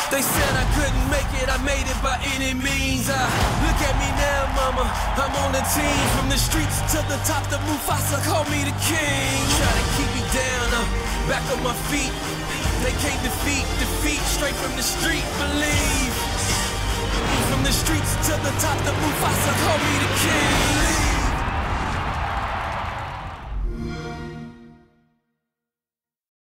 They said I couldn't make it, I made it by any means. Look at me now, mama, I'm on the team. From the streets to the top, the Mufasa called me the king. Try to keep me down, back on my feet. They can't defeat, straight from the street, believe. From the streets to the top, the Mufasa called me the king.